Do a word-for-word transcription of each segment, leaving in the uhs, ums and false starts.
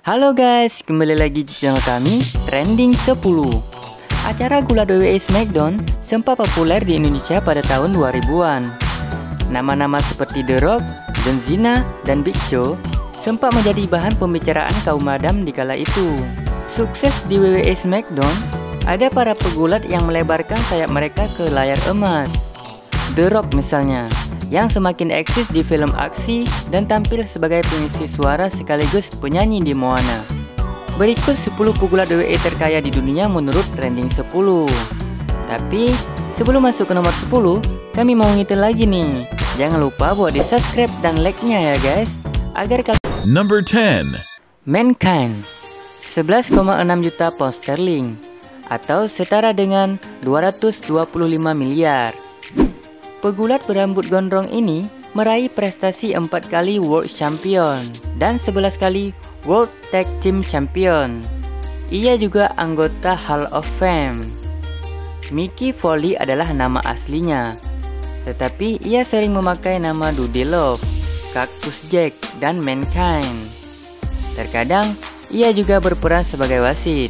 Halo guys, kembali lagi di channel kami, Trending sepuluh. Acara gulat W W E Smackdown sempat populer di Indonesia pada tahun dua ribuan. Nama-nama seperti The Rock, John Cena, dan Big Show sempat menjadi bahan pembicaraan kaum madam di kala itu. Sukses di W W E Smackdown, ada para pegulat yang melebarkan sayap mereka ke layar emas. The Rock misalnya, yang semakin eksis di film aksi dan tampil sebagai pengisi suara sekaligus penyanyi di Moana. Berikut sepuluh pegulat W W E terkaya di dunia menurut Trending sepuluh. Tapi sebelum masuk ke nomor sepuluh, kami mau ngingetin lagi nih, jangan lupa buat di subscribe dan like-nya ya guys, agar kalian. Number ten. Mankind, sebelas koma enam juta pound sterling atau setara dengan dua ratus dua puluh lima miliar. Pegulat berambut gondrong ini meraih prestasi empat kali World Champion dan sebelas kali World Tag Team Champion. Ia juga anggota Hall of Fame. Mickey Foley adalah nama aslinya, tetapi ia sering memakai nama Dude Love, Cactus Jack, dan Mankind. Terkadang ia juga berperan sebagai wasit.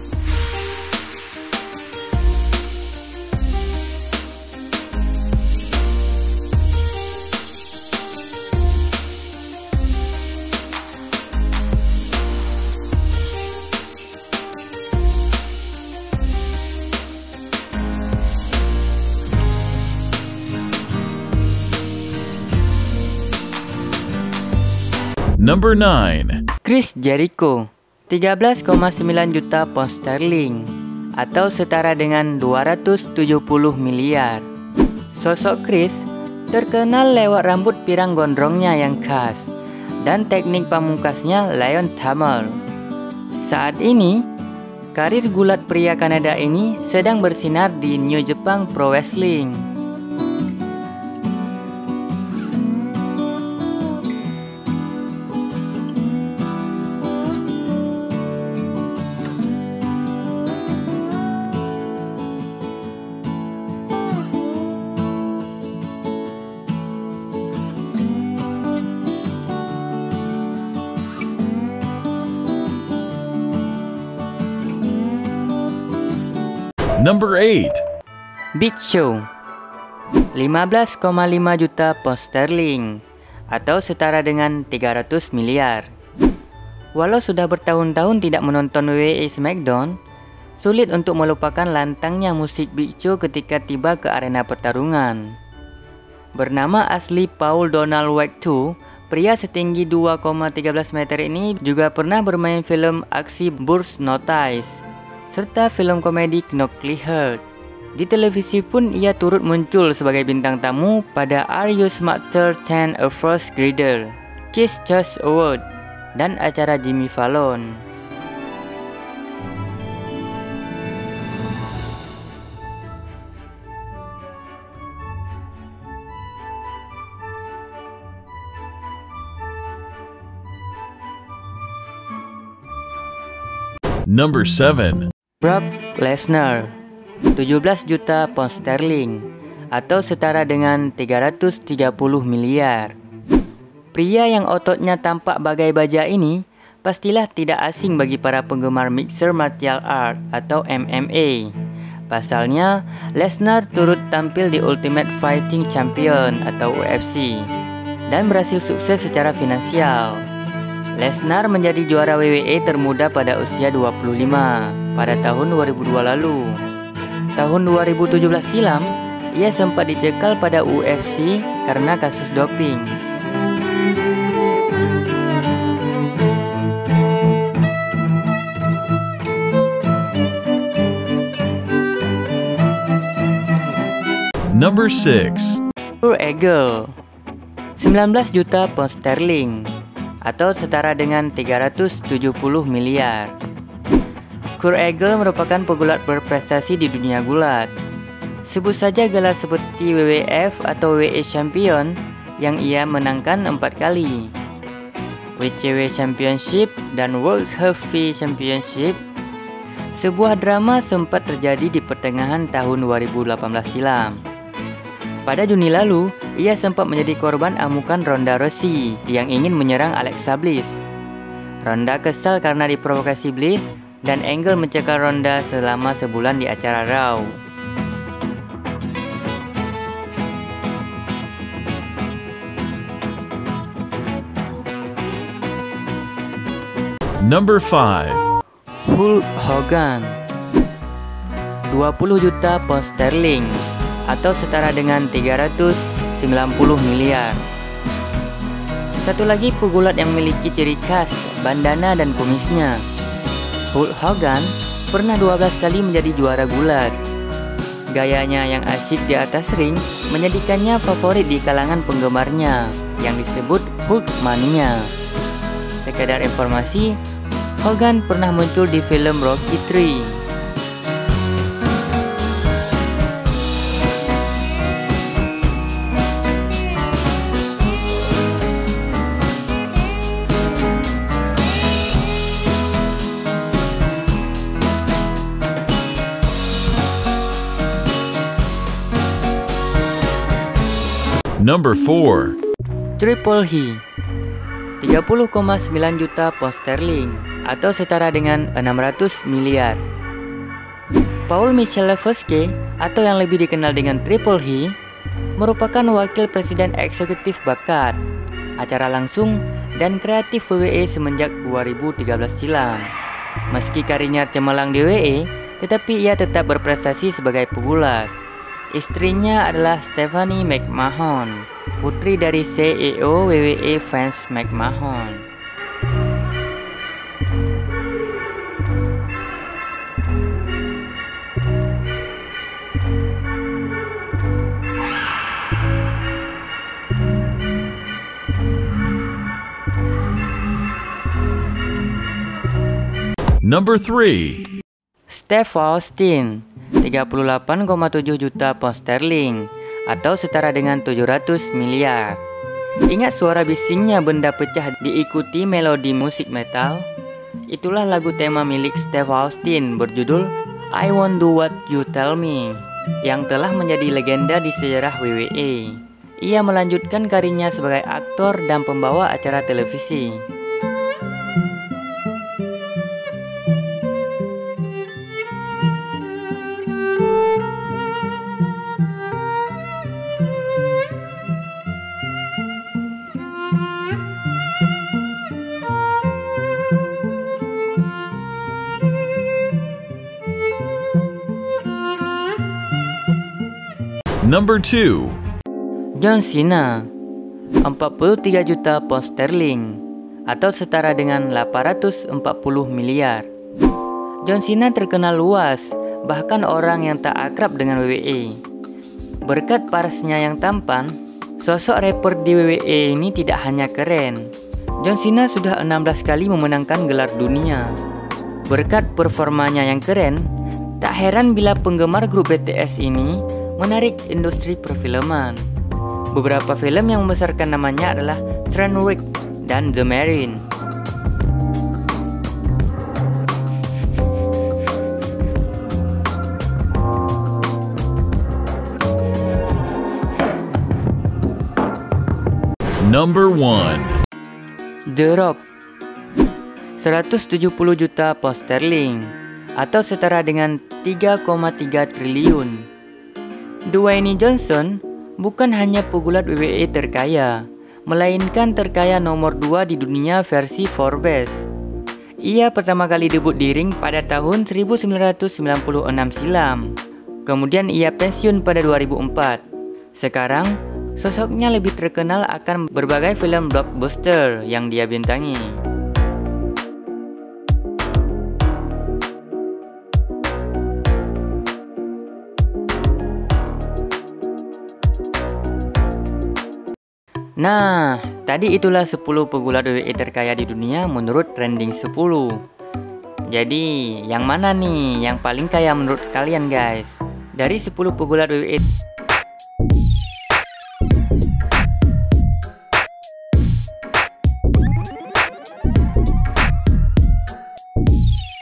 Number nine. Chris Jericho, tiga belas koma sembilan juta pound sterling atau setara dengan dua ratus tujuh puluh miliar. Sosok Chris terkenal lewat rambut pirang gondrongnya yang khas dan teknik pamungkasnya Lion Tamer. Saat ini, karir gulat pria Kanada ini sedang bersinar di New Japan Pro Wrestling. Number eight. Big Show, lima belas koma lima juta pound sterling atau setara dengan tiga ratus miliar. Walau sudah bertahun-tahun tidak menonton W W E Smackdown, sulit untuk melupakan lantangnya musik Big Show ketika tiba ke arena pertarungan. Bernama asli Paul Donald White kedua, pria setinggi dua koma tiga belas meter ini juga pernah bermain film aksi Burst Notice serta film komedi Knockley Heart. Di televisi pun ia turut muncul sebagai bintang tamu pada Are You Smarter Than a First Grader, Kids Choice Award, dan acara Jimmy Fallon. Number seven. Brock Lesnar, tujuh belas juta pound sterling atau setara dengan tiga ratus tiga puluh miliar. Pria yang ototnya tampak bagai baja ini pastilah tidak asing bagi para penggemar mixer martial art atau M M A. Pasalnya, Lesnar turut tampil di Ultimate Fighting Champion atau U F C dan berhasil sukses secara finansial. Lesnar menjadi juara W W E termuda pada usia dua puluh lima pada tahun dua ribu dua lalu. Tahun dua ribu tujuh belas silam, ia sempat dicekal pada U F C karena kasus doping. Number six. Kurt Angle, sembilan belas juta pound sterling atau setara dengan tiga ratus tujuh puluh miliar. Kurt Angle merupakan pegulat berprestasi di dunia gulat. Sebut saja gelar seperti W W F atau W W E Champion yang ia menangkan empat kali, W C W Championship dan World Heavyweight Championship. Sebuah drama sempat terjadi di pertengahan tahun dua ribu delapan belas silam. Pada Juni lalu, ia sempat menjadi korban amukan Ronda Rousey yang ingin menyerang Alexa Bliss. Ronda kesal karena diprovokasi Bliss, dan Angle mencekal Ronda selama sebulan di acara Raw. Number five. Hulk Hogan, dua puluh juta pound sterling atau setara dengan tiga ratus sembilan puluh miliar. Satu lagi pegulat yang memiliki ciri khas bandana dan kumisnya. Hulk Hogan pernah dua belas kali menjadi juara gulat. Gayanya yang asyik di atas ring menjadikannya favorit di kalangan penggemarnya yang disebut Hulk Mania. Sekedar informasi, Hogan pernah muncul di film Rocky tiga. Number four. Triple H, tiga puluh koma sembilan juta pound sterling atau setara dengan enam ratus miliar. Paul Michalowski atau yang lebih dikenal dengan Triple H merupakan wakil presiden eksekutif bakat, acara langsung, dan kreatif W W E semenjak dua ribu tiga belas silam. Meski karirnya cemerlang di W W E, tetapi ia tetap berprestasi sebagai pegulat. Istrinya adalah Stephanie McMahon, putri dari C E O W W E Vince McMahon. Number three. Steve Austin, tiga puluh delapan koma tujuh juta pound sterling atau setara dengan tujuh ratus miliar. Ingat suara bisingnya benda pecah diikuti melodi musik metal? Itulah lagu tema milik Steve Austin berjudul I Won't Do What You Tell Me yang telah menjadi legenda di sejarah W W E. Ia melanjutkan karirnya sebagai aktor dan pembawa acara televisi. Number two. John Cena, empat puluh tiga juta pound sterling atau setara dengan delapan ratus empat puluh miliar. John Cena terkenal luas, bahkan orang yang tak akrab dengan W W E. Berkat parasnya yang tampan, sosok rapper di W W E ini tidak hanya keren. John Cena sudah enam belas kali memenangkan gelar dunia. Berkat performanya yang keren, tak heran bila penggemar grup B T S ini menarik industri perfilman. Beberapa film yang membesarkan namanya adalah Trainwreck dan The Marine. Number one. The Rock, seratus tujuh puluh juta pound sterling atau setara dengan tiga koma tiga triliun. Dwayne Johnson bukan hanya pegulat W W E terkaya, melainkan terkaya nomor dua di dunia versi Forbes. Ia pertama kali debut di ring pada tahun seribu sembilan ratus sembilan puluh enam silam. Kemudian ia pensiun pada dua ribu empat. Sekarang, sosoknya lebih terkenal akan berbagai film blockbuster yang dia bintangi. Nah, tadi itulah sepuluh pegulat W W E terkaya di dunia menurut trending sepuluh. Jadi, yang mana nih yang paling kaya menurut kalian guys? Dari sepuluh pegulat W W E